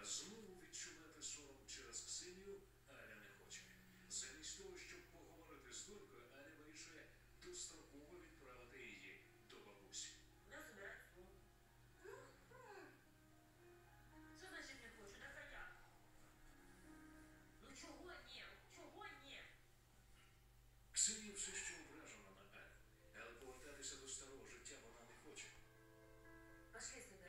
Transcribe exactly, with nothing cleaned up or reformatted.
знову відчувати сором через Ксенію Аля не хоче. Замість того, щоб поговорити з донькою, Аля вирішує достроково відправити її до бабусі. Не забирай сумку. Що значить не хочу? Так а як? Ну чого ні? Чого ні? Ксенія все ще ображена на Алю, але повертатися до старого життя вона не хоче. Пошли,